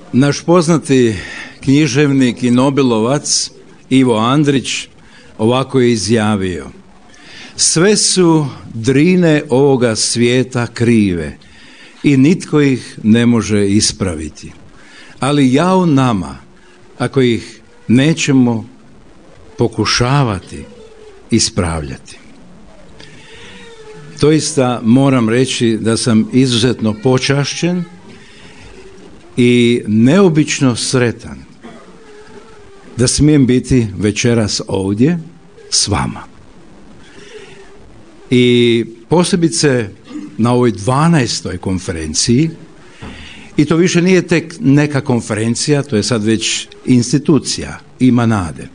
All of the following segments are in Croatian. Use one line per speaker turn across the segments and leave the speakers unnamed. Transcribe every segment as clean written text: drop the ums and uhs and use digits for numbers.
Naš poznati književnik i nobelovac Ivo Andrić ovako je izjavio: sve su drine ovoga svijeta krive i nitko ih ne može ispraviti. Ali jao nama ako ih nećemo pokušavati ispravljati. Doista moram reći da sam izuzetno počašćen i neobično sretan da smijem biti večeras ovdje s vama. I posebice na ovoj 12. konferenciji, i to više nije tek neka konferencija, to je sad već institucija, ima nade.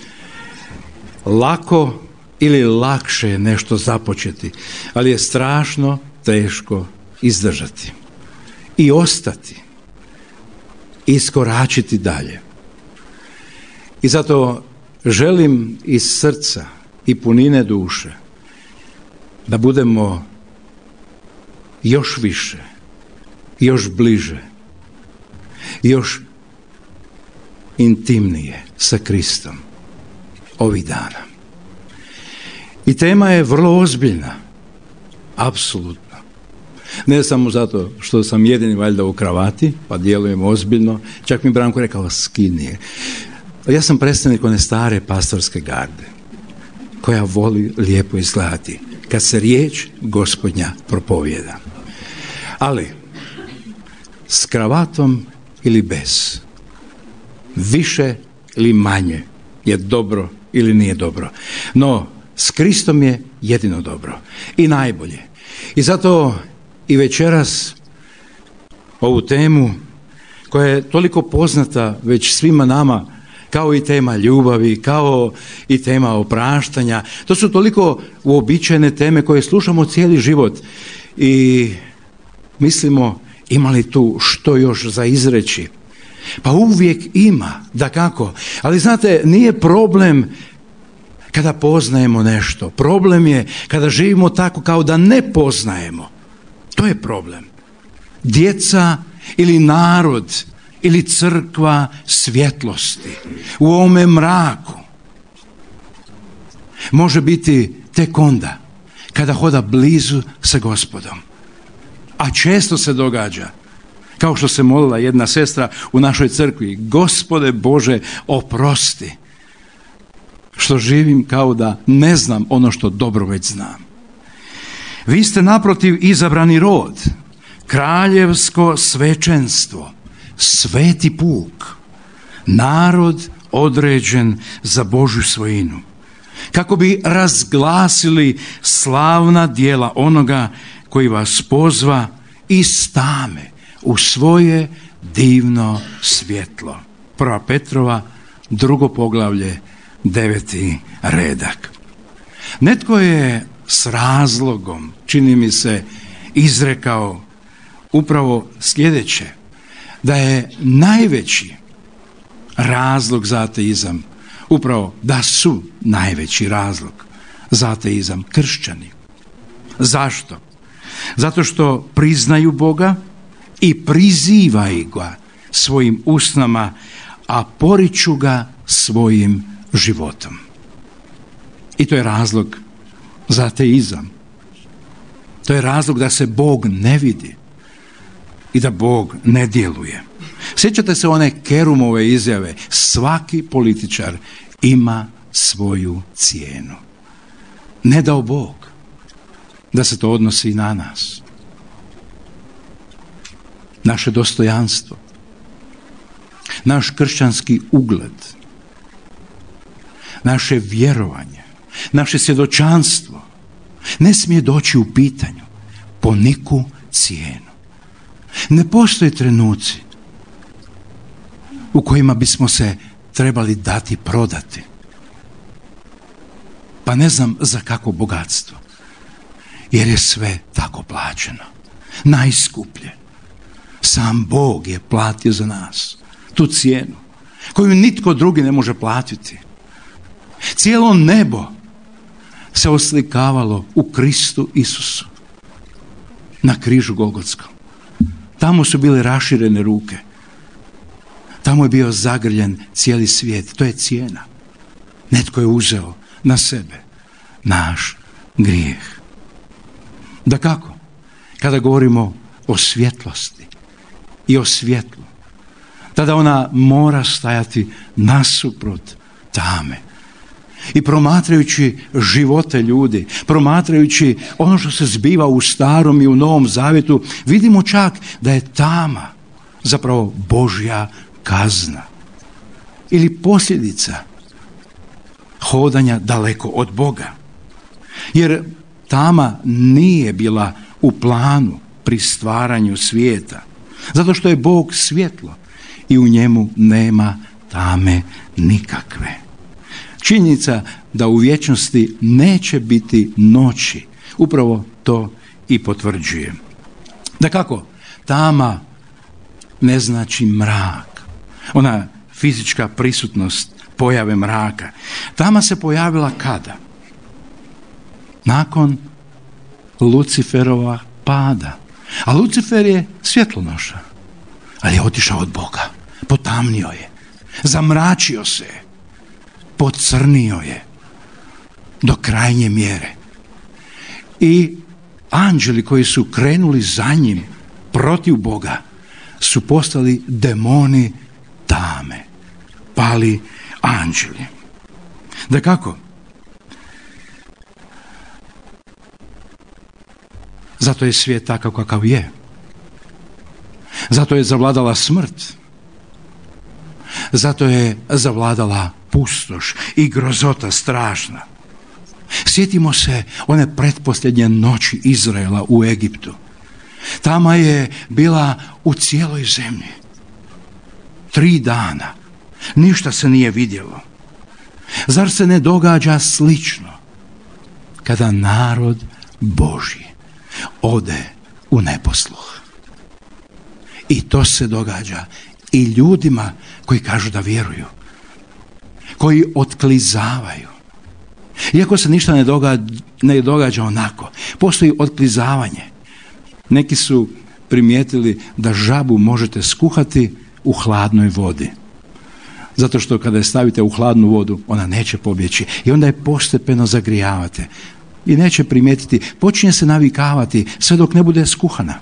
Lako ili lakše je nešto započeti, ali je strašno teško izdržati i ostati, iskoračiti dalje. I zato želim iz srca i punine duše da budemo još više, još bliže, još intimnije sa Kristom ovih dana. I tema je vrlo ozbiljna, apsolutno. Ne samo zato što sam jedini valjda u kravati, pa djelujem ozbiljno, čak mi Branko rekao skini je. Ja sam predstavnik one stare pastorske garde, koja voli lijepo izgledati kad se riječ Gospodnja propovijeda. Ali, s kravatom ili bez, više ili manje je dobro ili nije dobro. No, s Kristom je jedino dobro i najbolje. I zato i večeras ovu temu koja je toliko poznata već svima nama, kao i tema ljubavi, kao i tema opraštanja, to su toliko uobičajene teme koje slušamo cijeli život i mislimo ima li tu što još za izreći. Pa uvijek ima, dakako, ali znate, nije problem kada poznajemo nešto. Problem je kada živimo tako kao da ne poznajemo. To je problem. Djeca ili narod ili crkva svjetlosti u ovome mraku može biti tek onda kada hoda blizu sa Gospodom. A često se događa, kao što se molila jedna sestra u našoj crkvi: Gospode Bože, oprosti što živim kao da ne znam ono što dobro već znam. Vi ste naprotiv izabrani rod, kraljevsko svećenstvo, sveti puk, narod određen za Božju svojinu, kako bi razglasili slavna djela onoga koji vas pozva iz tame u svoje divno svjetlo. 1. Petrova, 2. poglavlje, 9. redak. Netko je s razlogom, čini mi se, izrekao upravo sljedeće: da je najveći razlog za ateizam, upravo da su najveći razlog za ateizam kršćani. Zašto? Zato što priznaju Boga i prizivaju ga svojim usnama, a poriču ga svojim životom. I to je razlog za ateizam. To je razlog da se Bog ne vidi i da Bog ne djeluje. Sjećate se one Kerumove izjave: svaki političar ima svoju cijenu. Ne dao Bog da se to odnosi i na nas. Naše dostojanstvo, naš kršćanski ugled, naše vjerovanje, naše svjedočanstvo ne smije doći u pitanju po niku cijenu. Ne postoje trenuci u kojima bismo se trebali dati prodati. Pa ne znam za kakvo bogatstvo, jer je sve tako plaćeno. Najskuplje. Sam Bog je platio za nas tu cijenu koju nitko drugi ne može platiti. Cijelo nebo se oslikavalo u Kristu Isusu na križu Golgotskom. Tamo su bile raširene ruke Tamo je bio zagrljen cijeli svijet. To je cijena. Netko je uzeo na sebe naš grijeh. Dakako, kada govorimo o svjetlosti i o svjetlu, tada ona mora stajati nasuprot tame. I promatrajući živote ljudi, promatrajući ono što se zbiva u Starom i u Novom Zavjetu, vidimo čak da je tama zapravo Božja kazna ili posljedica hodanja daleko od Boga. Jer tama nije bila u planu pri stvaranju svijeta, zato što je Bog svjetlo i u njemu nema tame nikakve. Činjenica da u vječnosti neće biti noći, upravo to i potvrđuje. Dakako, tama ne znači mrak, ona fizička prisutnost pojave mraka. Tama se pojavila kada? Nakon Luciferova pada. A Lucifer je svjetlonoša, ali je otišao od Boga, potamnio je, zamračio se, pocrnio je do krajnje mjere. I anđeli koji su krenuli za njim protiv Boga su postali demoni tame, pali anđeli. Dakako, zato je svijet takav kakav je. Zato je zavladala smrt. Zato je zavladala pustoš i grozota strašna. Sjetimo se one pretposljednje noći Izraela u Egiptu. Tama je bila u cijeloj zemlji. 3 dana. Ništa se nije vidjelo. Zar se ne događa slično kada narod Božji ode u neposluh? I to se događa i ljudima koji kažu da vjeruju, koji otklizavaju. Iako se ništa ne događa onako, postoji otklizavanje. Neki su primijetili da žabu možete skuhati u hladnoj vodi. Zato što kada je stavite u hladnu vodu, ona neće pobjeći. I onda je postepeno zagrijavate. I neće primijetiti, počinje se navikavati sve dok ne bude skuhana.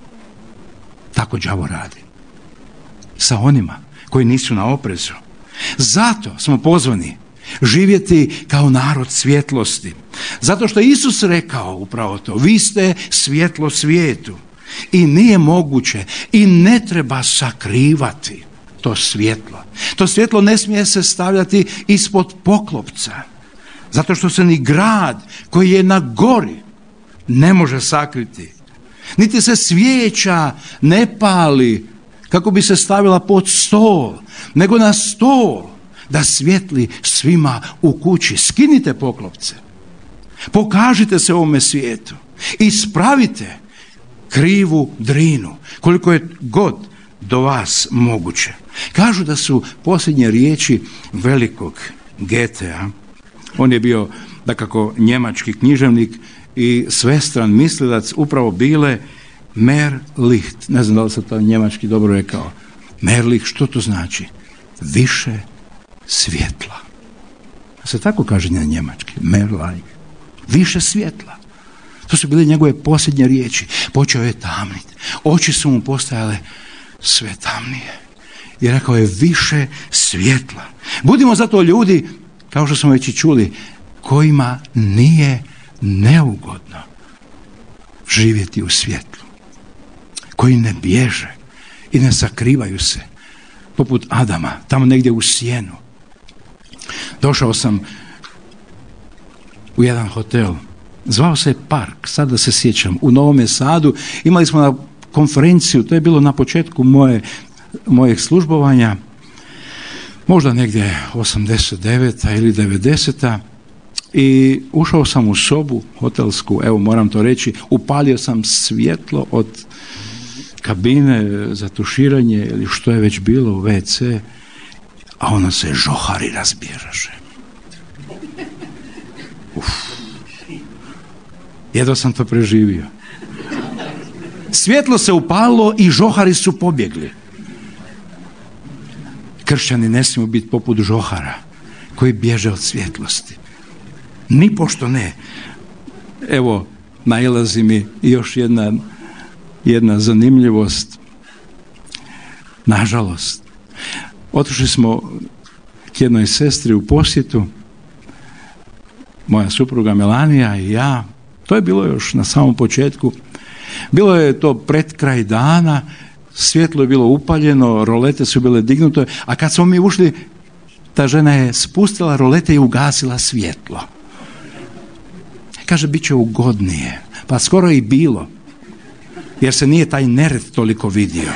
Tako đavo radi. Sa onima koji nisu na oprezu. Zato smo pozvani živjeti kao narod svjetlosti. Zato što Isus rekao upravo to. Vi ste svjetlo svijetu. I nije moguće i ne treba sakrivati to svjetlo. To svjetlo ne smije se stavljati ispod poklopca. Zato što se ni grad koji je na gori ne može sakriti. Niti se svijeća ne pali kako bi se stavila pod stol, nego na stol da svijetli svima u kući. Skinite poklopce. Pokažite se ovome svijetu. Ispravite krivu drinu, koliko je god do vas moguće. Kažu da su posljednje riječi velikog Goethea, on je bio dakako njemački književnik i svestran mislilac, upravo bile mehr Licht. Ne znam da li sam to njemački dobro rekao. Mehr Licht, što to znači? Više svjetla. Se tako kaže na njemački. Mehr Licht. Više svjetla. To su bile njegove posljednje riječi. Počeo je tamniti. Oči su mu postajale sve tamnije. I rekao je više svjetla. Budimo zato ljudi, kao što smo već i čuli, kojima nije neugodno živjeti u svjetlu. Koji ne bježe i ne sakrivaju se. Poput Adama, tamo negdje u sjenu. Došao sam u jedan hotel. Zvao se Park, sada se sjećam, u Novome Sadu. Imali smo na konferenciju, to je bilo na početku mojeg službovanja, možda negdje 89. ili 90. I ušao sam u sobu hotelsku, evo moram to reći, upalio sam svjetlo od kabine za tuširanje ili što je već bilo u WC, a ono se žohari razbježaše. Jedva sam to preživio. Svjetlo se upalilo i žohari su pobjegli. Kršćani ne smiju biti poput žohara koji bježe od svjetlosti. Nipošto ne. Evo, nailazi mi još jedna zanimljivost. Nažalost, otišli smo k jednoj sestri u posjetu, moja supruga Melanija i ja. To je bilo još na samom početku. Bilo je to pred kraj dana, svjetlo je bilo upaljeno, rolete su bile dignute, a kad smo mi ušli, ta žena je spustila rolete i ugasila svjetlo. Kaže, bit će ugodnije. Pa skoro i bilo, jer se nije taj nered toliko vidio.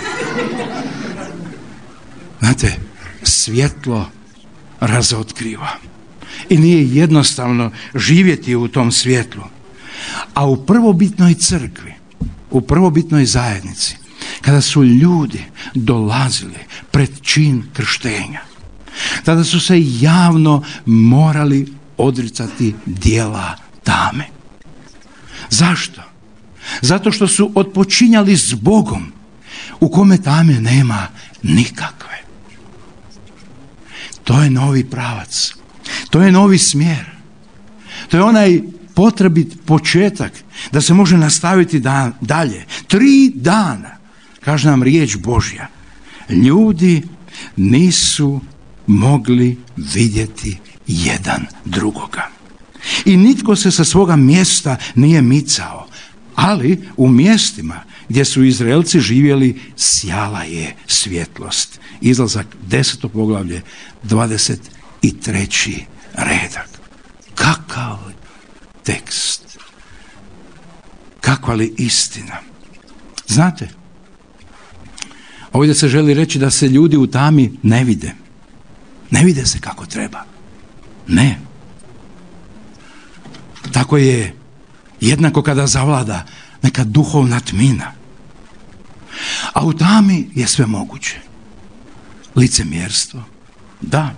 Znate, svjetlo razotkriva. I nije jednostavno živjeti u tom svjetlu. A u prvobitnoj crkvi, u prvobitnoj zajednici, kada su ljudi dolazili pred čin krštenja, tada su se javno morali odricati dijela tame. Zašto? Zato što su otpočinjali s Bogom u kome tame nema nikakve. To je novi pravac. To je novi smjer. To je onaj potrebit početak da se može nastaviti dalje. 3 dana, kaže nam riječ Božja, ljudi nisu mogli vidjeti jedan drugoga. I nitko se sa svoga mjesta nije micao, ali u mjestima gdje su Izraelci živjeli sjala je svjetlost. Izlazak 10. poglavlje, 23. redak. Kakav tekst, kakva li istina. Znate, ovdje se želi reći da se ljudi u tami ne vide. Ne vide se kako treba. Ne. Tako je jednako kada zavlada neka duhovna tmina. A u tami je sve moguće. Licemjerstvo, da.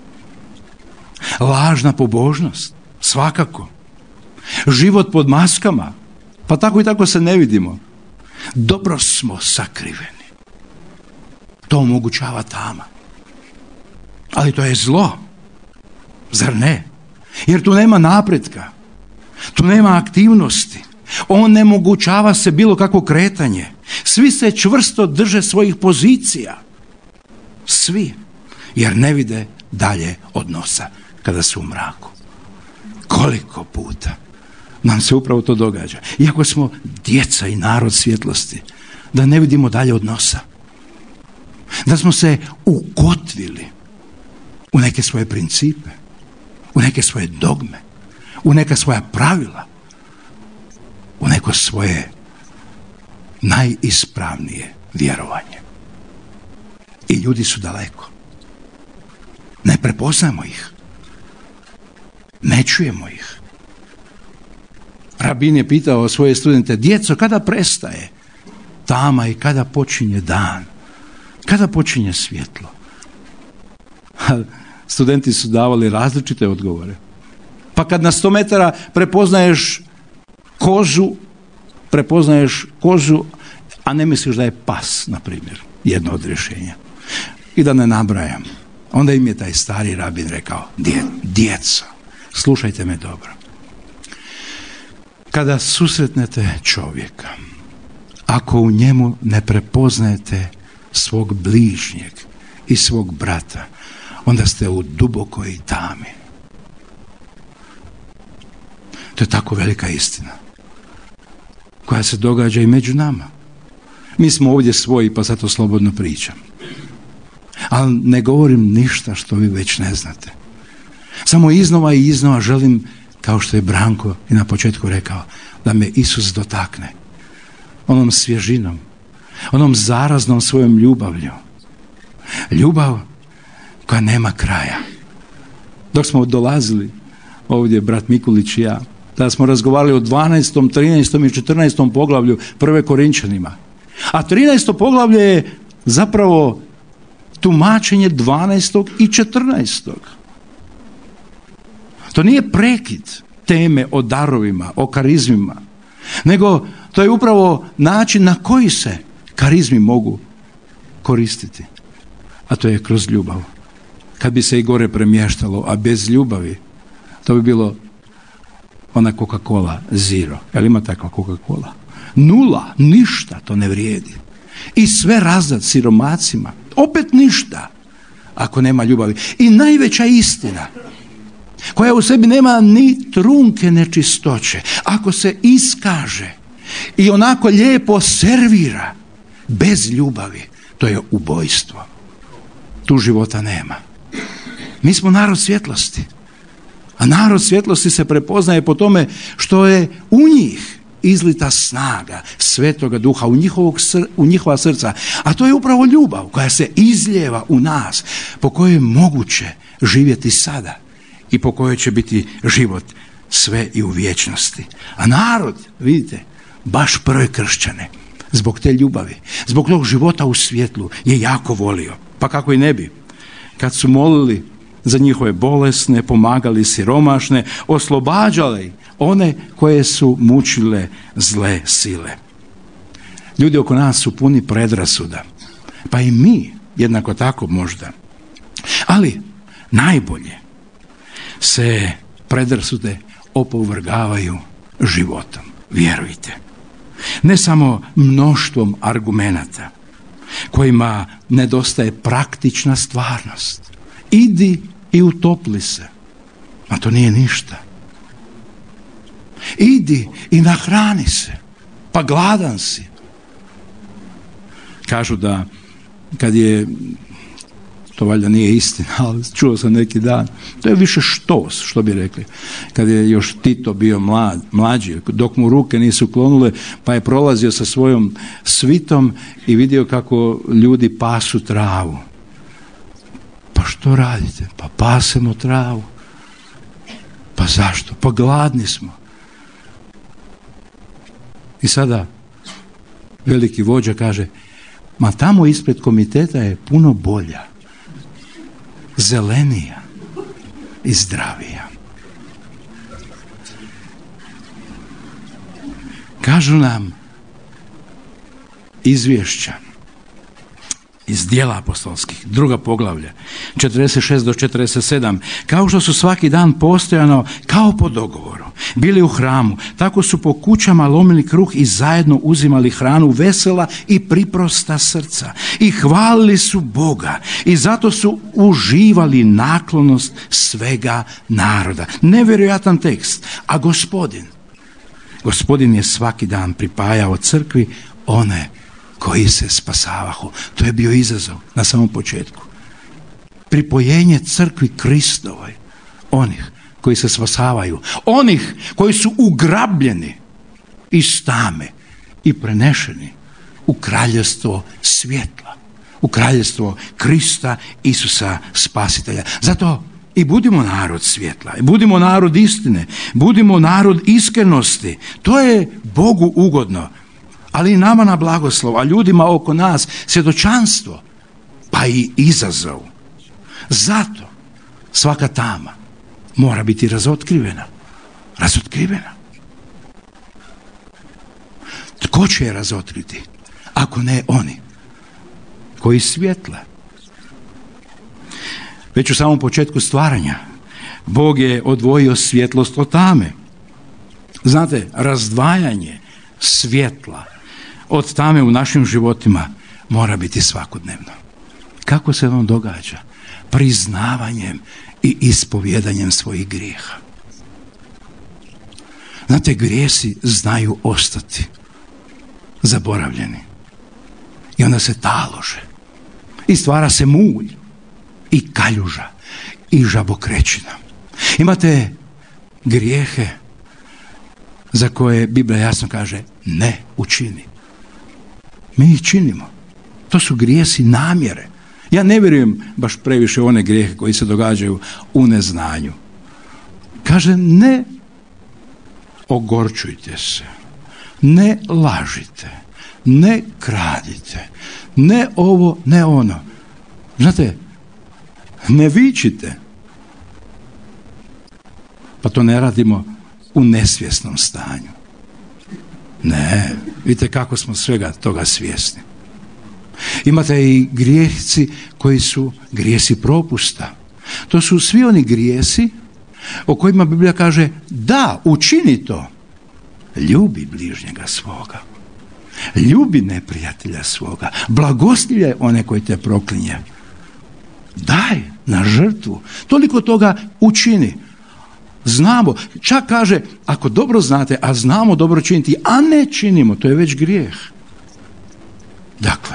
Lažna pobožnost, svakako. Život pod maskama, pa tako i tako se ne vidimo. Dobro smo sakriveni. To omogućava tama. Ali to je zlo. Zar ne? Jer tu nema napretka. Tu nema aktivnosti. Onemogućava se bilo kakvo kretanje. Svi se čvrsto drže svojih pozicija. Svi. Jer ne vide dalje od nosa kada su u mraku. Koliko puta nam se upravo to događa. Iako smo djeca i narod svjetlosti, da ne vidimo dalje od nosa. Da smo se ukotvili u neke svoje principe, u neke svoje dogme, u neka svoja pravila, u neko svoje najispravnije vjerovanje. I ljudi su daleko. Ne prepoznajemo ih. Ne čujemo ih. Rabin je pitao svoje studente, djeco, kada prestaje tama i kada počinje dan? Kada počinje svjetlo? Studenti su davali različite odgovore. Pa kad na 100 metara prepoznaješ kozu, a ne misliš da je pas, na primjer, jedno od rješenja. I da ne nabrajam. Onda im je taj stari rabin rekao, djeco, slušajte me dobro. Kada susretnete čovjeka, ako u njemu ne prepoznajete svog bližnjeg i svog brata, onda ste u dubokoj tami. To je tako velika istina koja se događa i među nama. Mi smo ovdje svoji, pa zato slobodno pričam. Ali ne govorim ništa što vi već ne znate. Samo iznova i iznova želim, kao što je Branko i na početku rekao, da me Isus dotakne. Onom svježinom, onom zaraznom svojom ljubavlju. Ljubav koja nema kraja. Dok smo dolazili ovdje, brat Mikulić i ja, tada smo razgovarali o 12., 13. i 14. poglavlju 1. Korinčanima. A 13. poglavlje je zapravo tumačenje 12. i 14. To nije prekid teme o darovima, o karizmima, nego to je upravo način na koji se karizmi mogu koristiti. a to je kroz ljubav. Kad bi se i gore premještalo, a bez ljubavi, to bi bilo ona Coca-Cola zero. Jel ima takva Coca-Cola? Nula, ništa to ne vrijedi. I sve razdat siromacima, opet ništa, ako nema ljubavi. I najveća istina, koja u sebi nema ni trunke nečistoće, ako se iskaže i onako lijepo servira bez ljubavi, to je ubojstvo. Tu života nema. Mi smo narod svjetlosti, a narod svjetlosti se prepoznaje po tome što je u njih izlita snaga Svetoga Duha u njihova srca, a to je upravo ljubav koja se izlijeva u nas, po kojoj je moguće živjeti sada i po kojoj će biti život sve i u vječnosti. A narod, vidite, baš prve kršćane, zbog te ljubavi, zbog tog života u svjetlu je jako volio. Pa kako i ne bi, kad su molili za njihove bolesne, pomagali siromašne, oslobađali one koje su mučile zle sile. Ljudi oko nas su puni predrasuda, pa i mi jednako tako možda. Ali najbolje se predrasude opovrgavaju životom, vjerujte. Ne samo mnoštvom argumenata kojima nedostaje praktična stvarnost. Idi i utopli se, a to nije ništa. Idi i nahrani se, pa gladan si. Kažu da kad je, to valjda nije istina, ali čuo sam neki dan, to je više štos, što bi rekli. Kad je još Tito bio mlađi, dok mu ruke nisu klonule, pa je prolazio sa svojom svitom i vidio kako ljudi pasu travu. Pa što radite? Pa pasemo travu. Pa zašto? Pa gladni smo. I sada veliki vođa kaže, ma tamo ispred komiteta je puno bolja, zelenija i zdravija. Kažu nam izvješća iz Djela apostolskih, 2. poglavlje, 46 do 47, kao što su svaki dan postojano, kao po dogovoru, bili u hramu, tako su po kućama lomili kruh i zajedno uzimali hranu vesela i priprosta srca. I hvalili su Boga i zato su uživali naklonost svega naroda. Nevjerojatan tekst, a Gospodin je svaki dan pripajao crkvi one koji se spasavahu. To je bio izazov na samom početku. Pripojenje crkvi Kristovoj, onih koji se spasavaju, onih koji su ugrabljeni iz tame i prenešeni u kraljevstvo svjetla, u kraljevstvo Krista Isusa Spasitelja. Zato i budimo narod svjetla, i budimo narod istine, budimo narod iskrenosti. To je Bogu ugodno, ali i nama na blagoslov, a ljudima oko nas svjedočanstvo, pa i izazov. Zato svaka tama mora biti razotkrivena. Tko će je razotkriti, ako ne oni koji svjetle? Već u samom početku stvaranja Bog je odvojio svjetlost od tame. Znate, razdvajanje svjetla od tame u našim životima mora biti svakodnevno. Kako se on događa? Priznavanjem i ispovjedanjem svojih grijeha. Znate, grijesi znaju ostati zaboravljeni. I onda se talože. I stvara se mulj, i kaljuža, i žabokrećina. Imate grijehe za koje Biblija jasno kaže ne učini. Mi ih činimo. To su grijesi namjere. Ja ne vjerujem baš previše u one grijehe koji se događaju u neznanju. Kaže, ne ogorčujte se, ne lažite, ne kradite, ne ovo, ne ono. Znate, ne vičite. Pa to ne radimo u nesvjesnom stanju. Ne, vidite kako smo svega toga svjesni. Imate i grijesi koji su grijesi propusta. To su svi oni grijesi o kojima Biblija kaže da, učini to. Ljubi bližnjega svoga. Ljubi neprijatelja svoga. Blagoslivljaj one koji te proklinje. Daj na žrtvu. Toliko toga učini. Znamo, čak kaže, ako dobro znate, a znamo dobro činiti, a ne činimo, to je već grijeh. Dakle,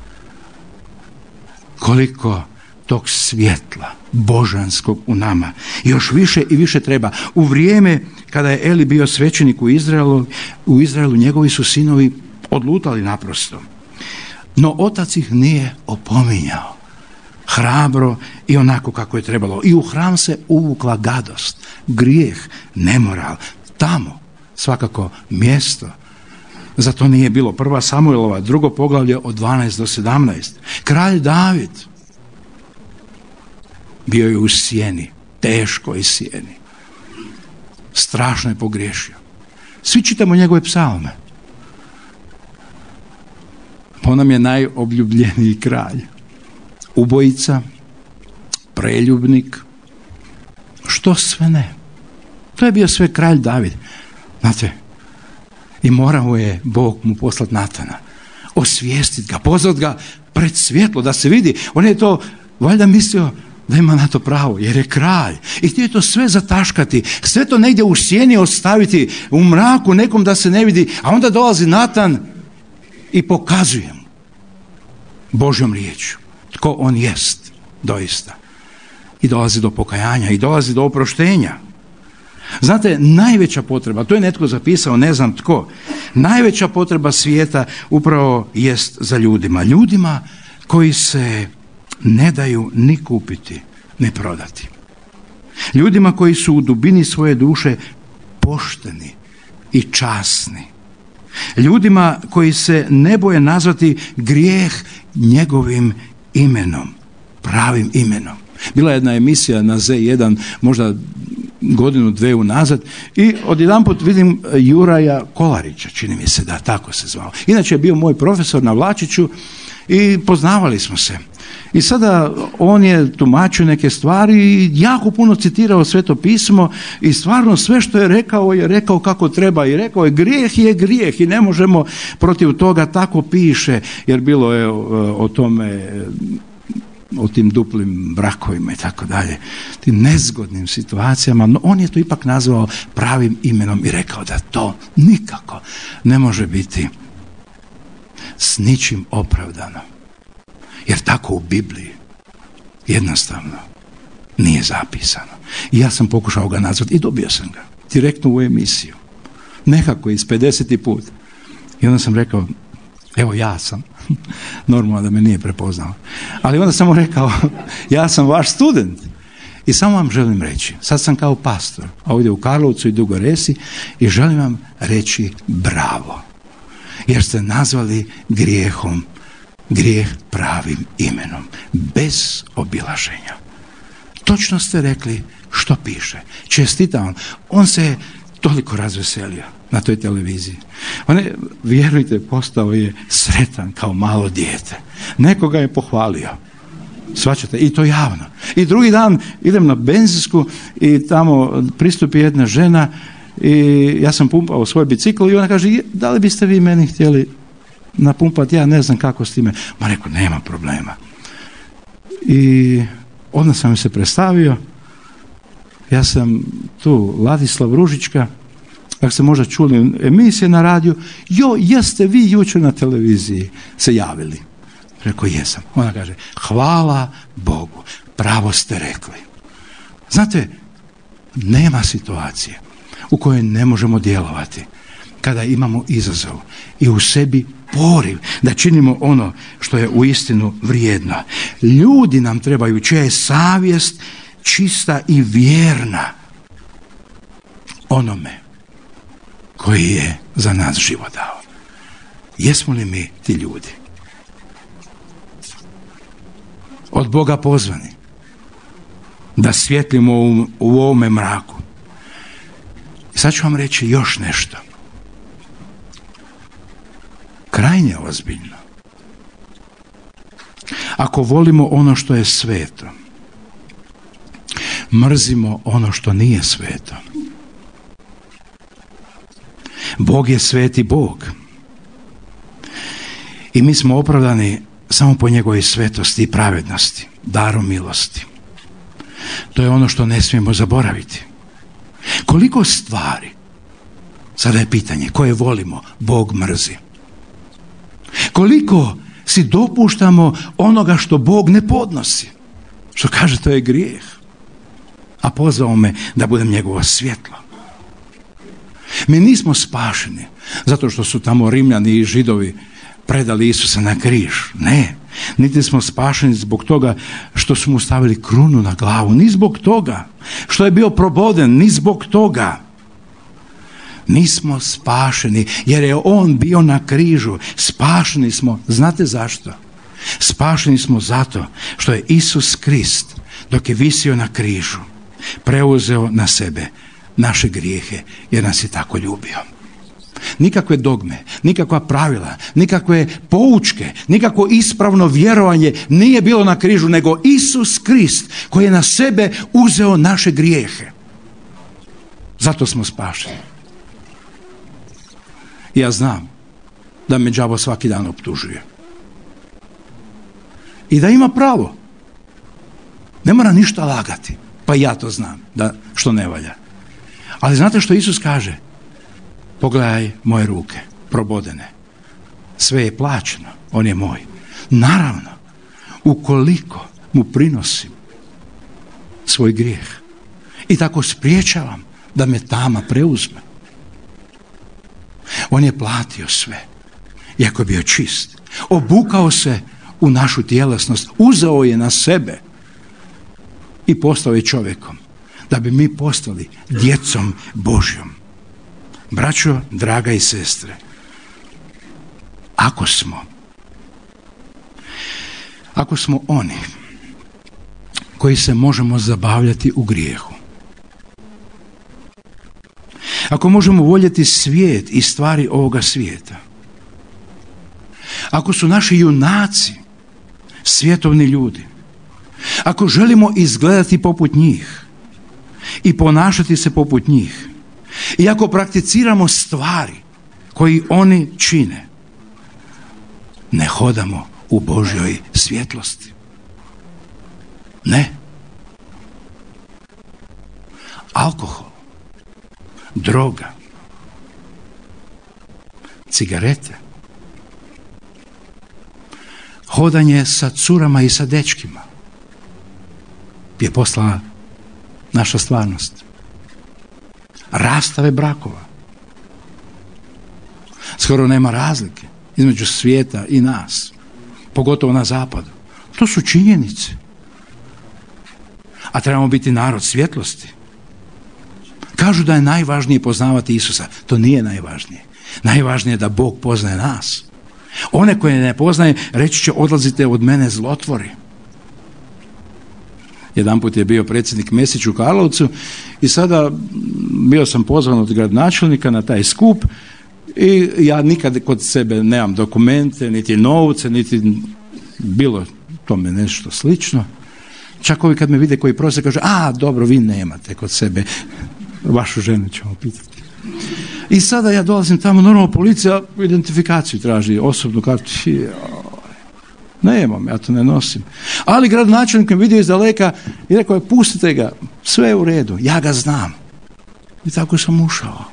koliko tog svjetla božanskog u nama još više i više treba. U vrijeme kada je Eli bio svećenik u Izraelu njegovi su sinovi odlutali naprosto. No otac ih nije opominjao hrabro i onako kako je trebalo. I u hram se uvukla gadost, grijeh, nemoral. Tamo svakako mjesto. Zato nije bilo 1. Samuelova, 2. poglavlje od 12 do 17. Kralj David bio je u sjeni, teškoj sjeni. Strašno je pogriješio. Svi čitamo njegove psalme. On nam je najobljubljeniji kralj. Ubojica, preljubnik, što sve ne. To je bio sve kralj David. Znate, i morao je Bog mu poslati Natana, osvijestiti ga, pozvati ga pred svjetlo, da se vidi. On je to valjda mislio da ima na to pravo, jer je kralj. I htio je to sve zataškati, sve to negdje u sjeni ostaviti, u mraku nekom da se ne vidi, a onda dolazi Natan i pokazuje mu Božjom riječju tko on jest doista. I dolazi do pokajanja, i dolazi do oproštenja. Znate, najveća potreba, to je netko zapisao, ne znam tko, najveća potreba svijeta upravo jest za ljudima. Ljudima koji se ne daju ni kupiti, ni prodati. Ljudima koji su u dubini svoje duše pošteni i časni. Ljudima koji se ne boje nazvati grijeh njegovim imenom, pravim imenom. Bila je jedna emisija na Z1, možda godinu, dve unazad, i odjedanput vidim Juraja Kolarića, čini mi se da tako se zvao. Inače je bio moj profesor na Vlačiću i poznavali smo se. I sada on je tumačio neke stvari i jako puno citirao Sveto pismo i stvarno sve što je rekao kako treba i rekao je grijeh i ne možemo protiv toga, tako piše, jer bilo je o tome, o tim duplim brakovima i tako dalje, tim nezgodnim situacijama, no on je to ipak nazvao pravim imenom i rekao da to nikako ne može biti s ničim opravdano. Jer tako u Bibliji jednostavno nije zapisano. I ja sam pokušao ga nazvati i dobio sam ga direktno u emisiju. Nekako iz 50. put. I onda sam rekao, evo ja sam. Normalno da me nije prepoznao. Ali onda sam mu rekao, ja sam vaš student. I samo vam želim reći, sad sam kao pastor ovdje u Karlovcu i Dugoj Resi i želim vam reći bravo. Jer ste nazvali grijeh pravim imenom, bez obilaženja. Točno ste rekli što piše. Čestitam vam. On se toliko razveselio na toj televiziji. On je, vjerujte, postao je sretan kao malo dijete. Nekoga je pohvalio. Shvaćate? I to javno. I drugi dan idem na benzinsku i tamo pristupi jedna žena i ja sam pumpao svoj bicikl i ona kaže, da li biste vi meni htjeli napumpati, ja ne znam kako s time. Ma rekao, nema problema. I onda sam se predstavio, ja sam tu Ladislav Ružička, ako ste možda čuli emisije na radiju, jeste vi jučer na televiziji se javili? Rekao, jesam. Ona kaže, hvala Bogu, pravo ste rekli. Znate, nema situacije u kojoj ne možemo djelovati kada imamo izazov i u sebi poriv da činimo ono što je uistinu vrijedno. Ljudi nam trebaju čija je savjest čista i vjerna onome koji je za nas život dao. Jesmo li mi ti ljudi? Od Boga pozvani da svjetlimo u ovome mraku. I sad ću vam reći još nešto. Krajnje ozbiljno. ako volimo ono što je sveto, mrzimo ono što nije sveto. Bog je sveti Bog. I mi smo opravdani samo po njegovoj svetosti i pravednosti, darom milosti. To je ono što ne smijemo zaboraviti. Koliko stvari, sada je pitanje, koje volimo, Bog mrzi. Koliko si dopuštamo onoga što Bog ne podnosi. Što kaže, to je grijeh. A pozvao me da budem njegovo svjetlo. Mi nismo spašeni zato što su tamo Rimljani i Židovi predali Isusa na križ. Ne. Niti smo spašeni zbog toga što su mu stavili krunu na glavu. Ni zbog toga što je bio proboden. Ni zbog toga. Nismo spašeni jer je on bio na križu. Spašeni smo. Znate zašto? Spašeni smo zato što je Isus Krist, dok je visio na križu, preuzeo na sebe naše grijehe jer nas je tako ljubio. Nikakve dogme, nikakva pravila, nikakve poučke, nikakvo ispravno vjerovanje nije bilo na križu, nego Isus Krist koji je na sebe uzeo naše grijehe. Zato smo spašeni. Ja znam da me đavo svaki dan optužuje. I da ima pravo. Ne mora ništa lagati. Pa ja to znam, da što ne valja. Ali znate što Isus kaže? Pogledaj moje ruke, probodene. Sve je plaćeno, on je moj. Naravno, ukoliko mu prinosim svoj grijeh i tako spriječavam da me tama preuzme. On je platio sve, iako je bio čist. Obukao se u našu tjelesnost, uzeo je na sebe i postao je čovjekom, da bi mi postali djecom Božjom. Braćo, draga i sestre, ako smo oni koji se možemo zabavljati u grijehu, ako možemo voljeti svijet i stvari ovoga svijeta, ako su naši junaci svjetovni ljudi, ako želimo izgledati poput njih i ponašati se poput njih, i ako prakticiramo stvari koji oni čine, ne hodamo u Božjoj svjetlosti. Ne. Alkohol, droga, cigarete, hodanje sa curama i sa dečkima je postala naša stvarnost. Rastave brakova. Skoro nema razlike između svijeta i nas, pogotovo na zapadu. To su činjenice. A trebamo biti narod svjetlosti. Kažu da je najvažnije poznavati Isusa. To nije najvažnije. Najvažnije je da Bog poznaje nas. One koje ne poznaje, reći će, odlazite od mene zlotvori. Jedanput je bio predsjednik Mesić u Karlovcu i sada bio sam pozvan od gradonačelnika na taj skup i ja nikad kod sebe nemam dokumente, niti novce, niti bilo tome nešto slično. Čak ovi kad me vide koji prose kaže, dobro, vi nemate kod sebe, vašu ženu ćemo pitati. I sada ja dolazim tamo, normalno policija identifikaciju traži, osobnu kartu. Nemam, ja to ne nosim. Ali gradonačelnik me vidio iz daleka i rekao je, pustite ga, sve je u redu, ja ga znam. I tako sam ušao.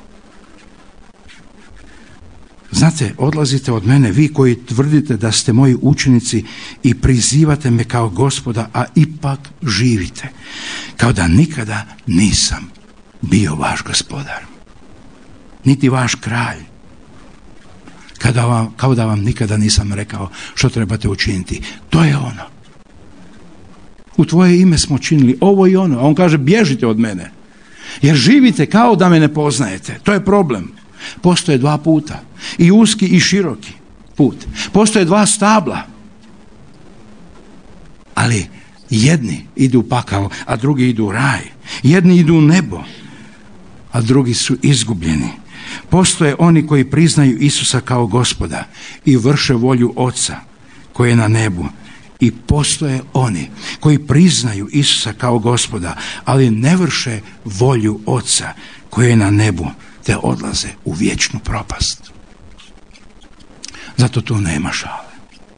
Znate, odlazite od mene, vi koji tvrdite da ste moji učenici i prizivate me kao Gospoda, a ipak živite kao da nikada nisam bio vaš gospodar, niti vaš kralj. Kao da vam nikada nisam rekao što trebate učiniti. To je ono. U tvoje ime smo činili ovo i ono. A on kaže, bježite od mene. Jer živite kao da me ne poznajete. To je problem. Postoje dva puta. I uski i široki put. Postoje dva stabla. Ali jedni idu u pakao, a drugi idu u raj. Jedni idu u nebo, a drugi su izgubljeni. Postoje oni koji priznaju Isusa kao Gospoda i vrše volju Oca koji je na nebu I postoje oni koji priznaju Isusa kao Gospoda, ali ne vrše volju Oca koji je na nebu, te odlaze u vječnu propast. Zato tu nema šale.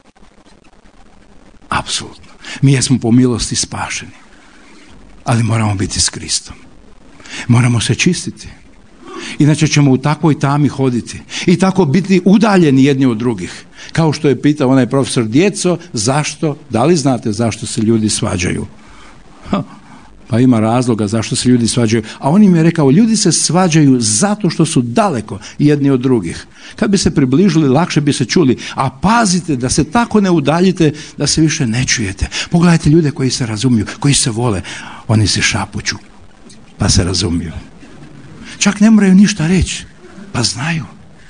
Apsolutno. Mi jesmo po milosti spašeni, ali moramo biti s Kristom. Moramo se čistiti. Inače ćemo u takvoj tami hoditi i tako biti udaljeni jedni od drugih. Kao što je pitao onaj profesor: djeco, zašto, da li znate zašto se ljudi svađaju? Pa ima razloga zašto se ljudi svađaju. A on im je rekao: ljudi se svađaju zato što su daleko jedni od drugih. Kad bi se približili, lakše bi se čuli. A pazite da se tako ne udaljite da se više ne čujete. Pogledajte ljude koji se razumiju, koji se vole. Oni se šapuću pa se razumiju. Čak ne moraju ništa reći, pa znaju.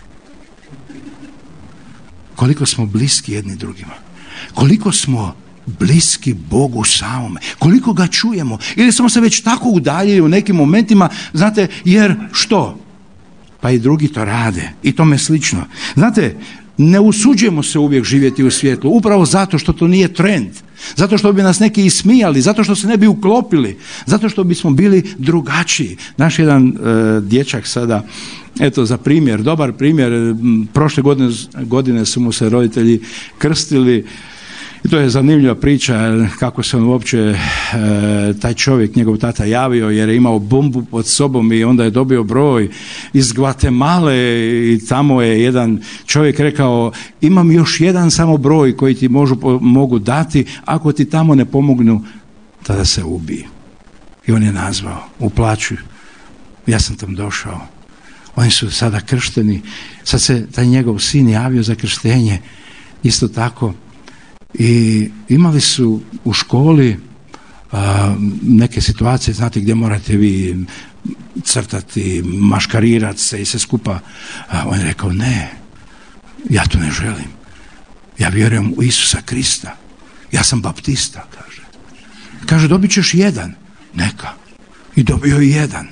Koliko smo bliski jedni drugima. Koliko smo bliski Bogu samome. Koliko ga čujemo. Ili smo se već tako udaljili u nekim momentima, znate, jer što? Pa i drugi to rade. I tome slično. Znate, ne usuđujemo se uvijek živjeti u svjetlu, upravo zato što to nije trend. Zato što bi nas neki ismijali, zato što se ne bi uklopili, zato što bismo bili drugačiji. Naš jedan dječak sada, eto za primjer, dobar primjer, prošle godine su mu se roditelji krstili. I to je zanimljiva priča kako se on uopće, taj čovjek, njegov tata, javio jer je imao bombu pod sobom i onda je dobio broj iz Gvatemale i tamo je jedan čovjek rekao: imam još jedan samo broj koji ti mogu dati, ako ti tamo ne pomognu, tada se ubije. I on je nazvao, uplaćuju. Ja sam tam došao. Oni su sada kršteni. Sad se taj njegov sin javio za krštenje. Isto tako. I imali su u školi neke situacije, znate, gdje morate vi crtati, maškarirati se i sve skupa. On je rekao: ne, ja to ne želim. Ja vjerujem u Isusa Krista. Ja sam baptista, kaže. Kaže: dobit ćeš jedan. Neka. I dobio je jedan.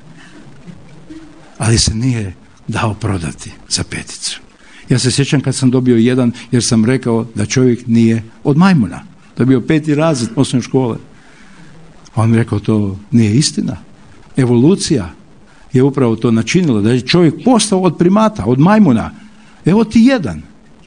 Ali se nije dao prodati za 5. Ja se sjećam kad sam dobio jedan, jer sam rekao da čovjek nije od majmuna. To je bio 5. razred osnovne škole. On mi rekao: to nije istina. Evolucija je upravo to načinila, da je čovjek postao od primata, od majmuna. Evo ti jedan.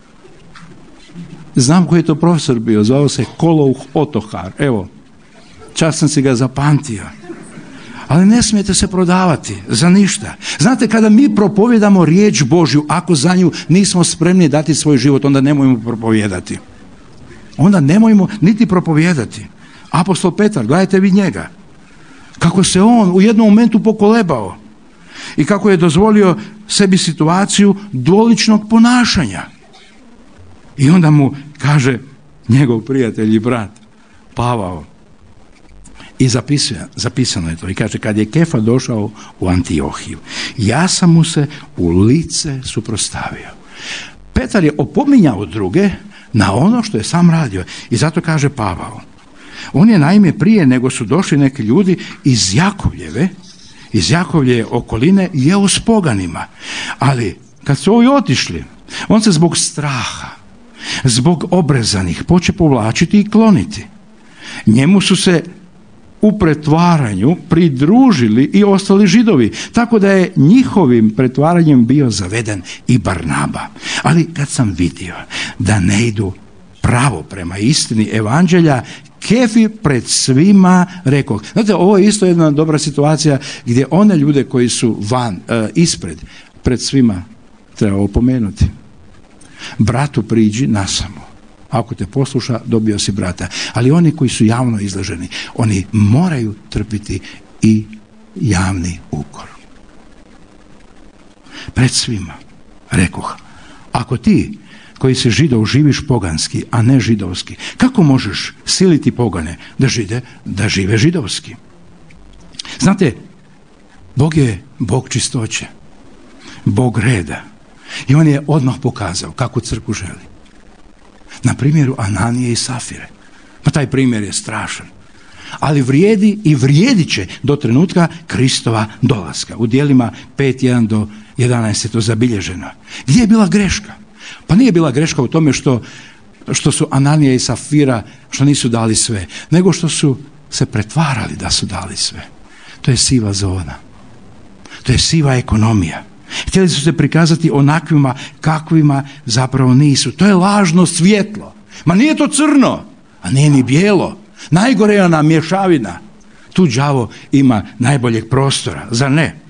Znam koji je to profesor bio, zvao se Kolouh Otohar. Evo, čak sam si ga zapamtio. Ali ne smijete se prodavati za ništa. Znate, kada mi propovijedamo riječ Božju, ako za nju nismo spremni dati svoj život, onda nemojmo propovijedati. Onda nemojmo niti propovijedati. Apostol Petar, gledajte vi njega. Kako se on u jednom momentu pokolebao i kako je dozvolio sebi situaciju dvoličnog ponašanja. I onda mu kaže njegov prijatelj i brat Pavao, i zapisano je to, i kaže: kad je Kefa došao u Antiohiju, ja sam mu se u lice suprotstavio. Petar je opominjao druge na ono što je sam radio. I zato kaže Pavao: on je naime prije nego su došli neki ljudi iz Jakovljeve okoline, jeo s poganima. Ali kad su ovi otišli, on se zbog straha, zbog obrezanih poče povlačiti i kloniti. Njemu su se u pretvaranju pridružili i ostali Židovi, tako da je njihovim pretvaranjem bio zaveden i Barnaba. Ali kad sam vidio da ne idu pravo prema istini evanđelja, Kefi pred svima rekao. Znate, ovo je isto jedna dobra situacija gdje one ljude koji su ispred, pred svima treba opomenuti. Bratu priđi nasamo. Ako te posluša, dobio si brata. Ali oni koji su javno izloženi, oni moraju trpiti i javni ukor. Pred svima, rekoh, ako ti koji si Židov živiš poganski, a ne židovski, kako možeš siliti pogane da žive židovski? Znate, Bog je Bog čistoće, Bog reda. I on je odmah pokazao kako crkvu želi. Na primjeru Ananije i Safire. Pa taj primjer je strašan. Ali vrijedi i vrijedit će do trenutka Kristova dolaska. U djelima 5:1 do 11 je to zabilježeno. Gdje je bila greška? Pa nije bila greška u tome što što su Ananija i Safira, što nisu dali sve, nego što su se pretvarali da su dali sve. To je siva zona. To je siva ekonomija. Htjeli su se prikazati onakvima kakvima zapravo nisu. To je lažno svjetlo. Ma nije to crno, a nije ni bijelo. Najgore je ona mješavina. Tu đavo ima najboljeg prostora, zar ne?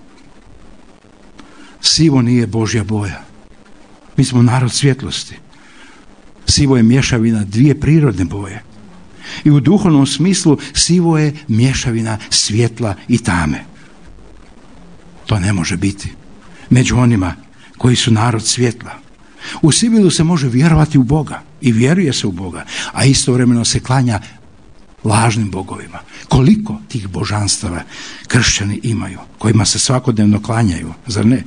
Sivo nije Božja boja. Mi smo narod svjetlosti. Sivo je mješavina dvije prirodne boje. I u duhovnom smislu sivo je mješavina svjetla i tame. To ne može biti među onima koji su narod svjetla. U sivilu se može vjerovati u Boga i vjeruje se u Boga, a istovremeno se klanja lažnim bogovima. Koliko tih božanstava kršćani imaju, kojima se svakodnevno klanjaju, zar ne?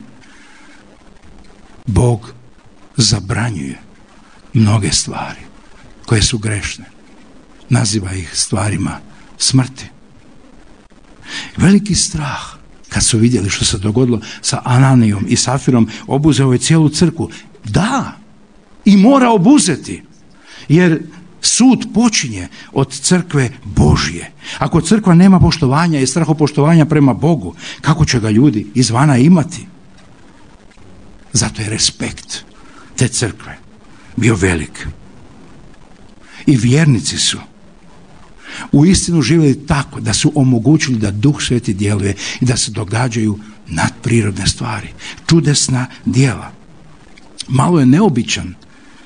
Bog zabranjuje mnoge stvari koje su grešne. Naziva ih stvarima smrti. Veliki strah, kad su vidjeli što se dogodilo sa Ananijom i Safirom, obuzeo je cijelu crkvu. Da, i mora obuzeti, jer sud počinje od crkve Božje. Ako crkva nema poštovanja i strahopoštovanja prema Bogu, kako će ga ljudi izvana imati? Zato je respekt te crkve bio velik. I vjernici su uistinu živjeli tako da su omogućili da Duh Sveti djeluje i da se događaju nadprirodne stvari, čudesna djela. Malo je neobičan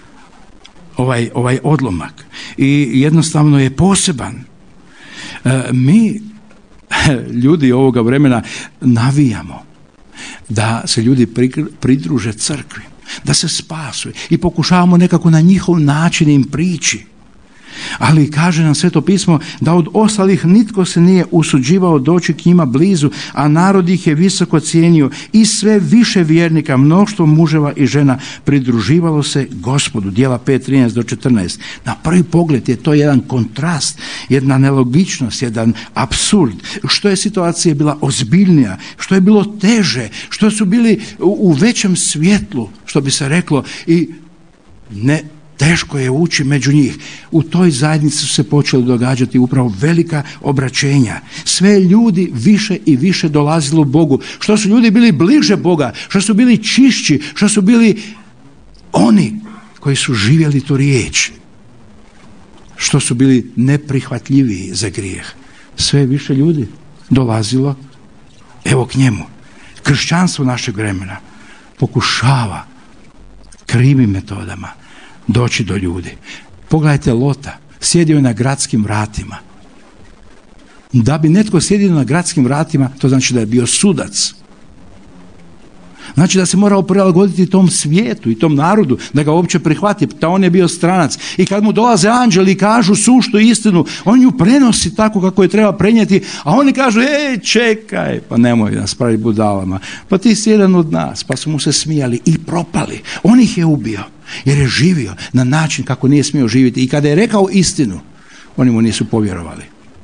ovaj odlomak i jednostavno je poseban. Mi, ljudi ovoga vremena, navijamo da se ljudi pridruže crkvi, da se spasuje i pokušavamo nekako na njihov način im prići. Ali kaže nam Sveto pismo da od ostalih nitko se nije usuđivao doći k njima blizu, a narod ih je visoko cijenio i sve više vjernika, mnoštvo muževa i žena pridruživalo se Gospodu. Djela 5:13 do 14. Na prvi pogled je to jedan kontrast, jedna nelogičnost, jedan apsurd. Što je situacija bila ozbiljnija, što je bilo teže, što su bili u većem svjetlu, što bi se reklo, i ne teško je ući među njih. U toj zajednici su se počeli događati upravo velika obraćenja. Sve ljudi više i više dolazilo Bogu. Što su ljudi bili bliže Boga, što su bili čišći, što su bili oni koji su živjeli tu riječ, što su bili neprihvatljiviji za grijeh. Sve više ljudi dolazilo evo k njemu. Kršćanstvo našeg vremena pokušava krivim metodama doći do ljudi. Pogledajte Lota, sjedio je na gradskim vratima. Da bi netko sjedio na gradskim vratima, to znači da je bio sudac. Znači da se morao prilagoditi tom svijetu i tom narodu, da ga uopće prihvati, da on je bio stranac. I kad mu dolaze anđeli i kažu suštu istinu, on ju prenosi tako kako je treba prenijeti, a oni kažu, čekaj, pa nemoj nas praviti budalama, pa ti si jedan od nas, pa su mu se smijali i propali. On ih je ubio, jer je živio na način kako nije smio živjeti. I kada je rekao istinu, oni mu nisu povjerovali.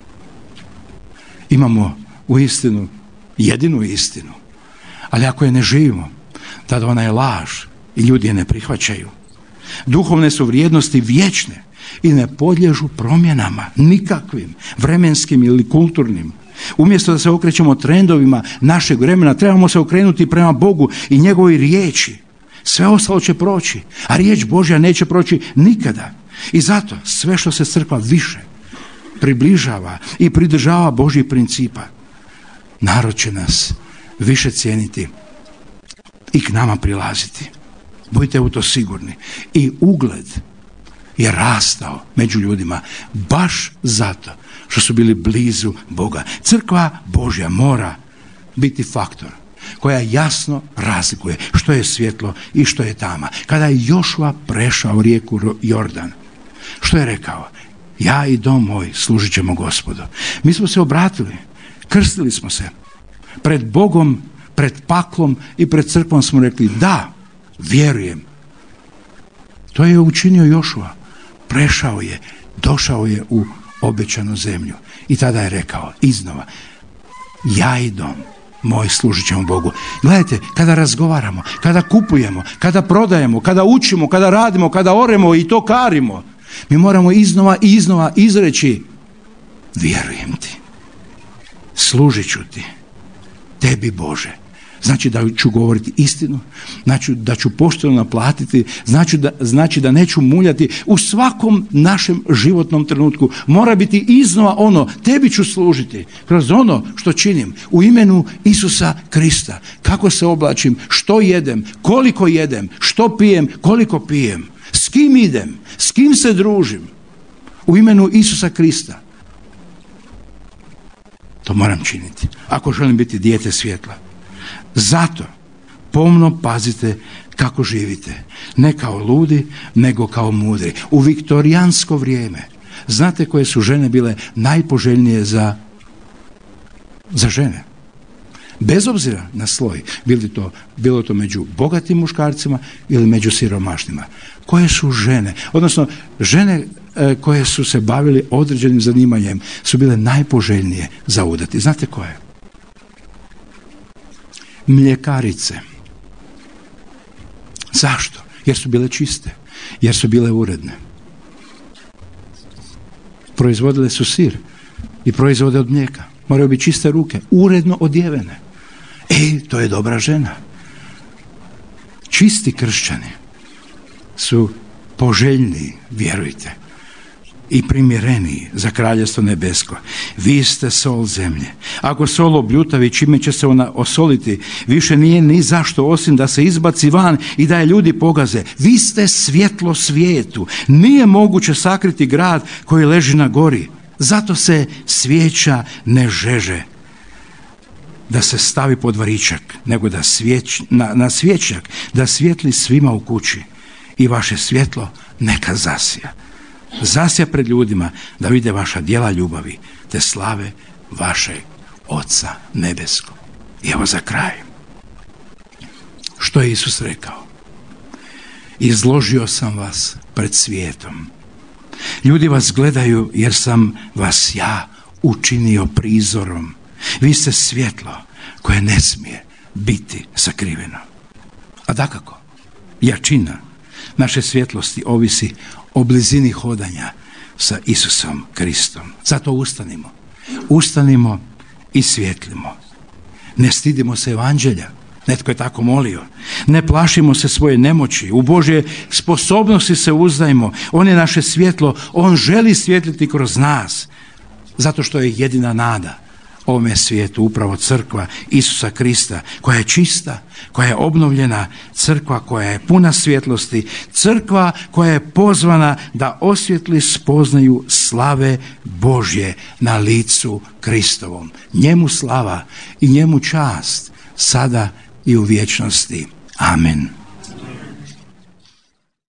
Imamo u istinu jedinu istinu. Ali ako je ne živimo, tada ona je laž i ljudi je ne prihvaćaju. Duhovne su vrijednosti vječne i ne podliježu promjenama, nikakvim, vremenskim ili kulturnim. Umjesto da se okrećemo trendovima našeg vremena, trebamo se okrenuti prema Bogu i njegovoj riječi. Sve ostalo će proći, a riječ Božja neće proći nikada. I zato sve što se crkva više približava i pridržava Božjih principa, narod će nas više cijeniti i k nama prilaziti. Budite u to sigurni. I ugled je rastao među ljudima baš zato što su bili blizu Boga. Crkva Božja mora biti faktor koja jasno razlikuje što je svjetlo i što je tama. Kada je Jošua prešao rijeku Jordan, što je rekao? Ja i dom moj služit ćemo Gospodu. Mi smo se obratili, krstili smo se. Pred Bogom, pred paklom i pred crkvom smo rekli da, vjerujem. To je učinio Jošua. Prešao je, došao je u obećanu zemlju. I tada je rekao iznova, ja i dom moj, služit ćemo Bogu. Gledajte, kada razgovaramo, kada kupujemo, kada prodajemo, kada učimo, kada radimo, kada oremo i to karimo, mi moramo iznova i iznova izreći: vjerujem ti, služit ću ti, tebi Bože. Znači da ću govoriti istinu, znači da ću pošteno naplatiti, znači da neću muljati. U svakom našem životnom trenutku mora biti iznova ono: tebi ću služiti kroz ono što činim u imenu Isusa Krista. Kako se oblačim, što jedem, koliko jedem, što pijem, koliko pijem, s kim idem, s kim se družim, u imenu Isusa Krista. To moram činiti ako želim biti dijete svjetla. Zato pomno pazite kako živite, ne kao ludi, nego kao mudri. U viktorijansko vrijeme, znate koje su žene bile najpoželjnije za žene? Bez obzira na sloj, bilo to među bogatim muškarcima ili među siromašnima. Koje su žene, odnosno žene koje su se bavili određenim zanimanjem, su bile najpoželjnije za udati. Znate koje? Mljekarice. Zašto? Jer su bile čiste, jer su bile uredne. Proizvodile su sir i proizvode od mlijeka. Moraju biti čiste ruke, uredno odjevene. To je dobra žena. Čisti kršćani su poželjniji, vjerujte, i primjereniji za kraljestvo nebesko. Vi ste sol zemlje. Ako sol obljutavi, čime će se ona osoliti, više nije ni zašto osim da se izbaci van i da je ljudi pogaze. Vi ste svjetlo svijetu. Nije moguće sakriti grad koji leži na gori. Zato se svijeća ne žeže da se stavi pod varičak, nego da na svjećak da svijetli svima u kući. I vaše svjetlo neka zasja. Zasja pred ljudima, da vide vaša djela ljubavi te slave vašeg Oca nebeskog. I evo za kraj. Što je Isus rekao? Izložio sam vas pred svijetom. Ljudi vas gledaju jer sam vas ja učinio prizorom. Vi ste svjetlo koje ne smije biti sakriveno. A dakako, jačina naše svjetlosti ovisi o blizini hodanja sa Isusom Kristom. Zato ustanimo i svjetlimo. Ne stidimo se evanđelja. Netko je tako molio. Ne plašimo se svoje nemoći. U Božje sposobnosti se uzdajmo. On je naše svjetlo. On želi svjetliti kroz nas. Zato što je jedina nada ovome svijetu upravo crkva Isusa Krista, koja je čista, koja je obnovljena, crkva koja je puna svjetlosti, crkva koja je pozvana da osvjetli spoznaju slave Božje na licu Kristovom. Njemu slava i njemu čast, sada i u vječnosti. Amen.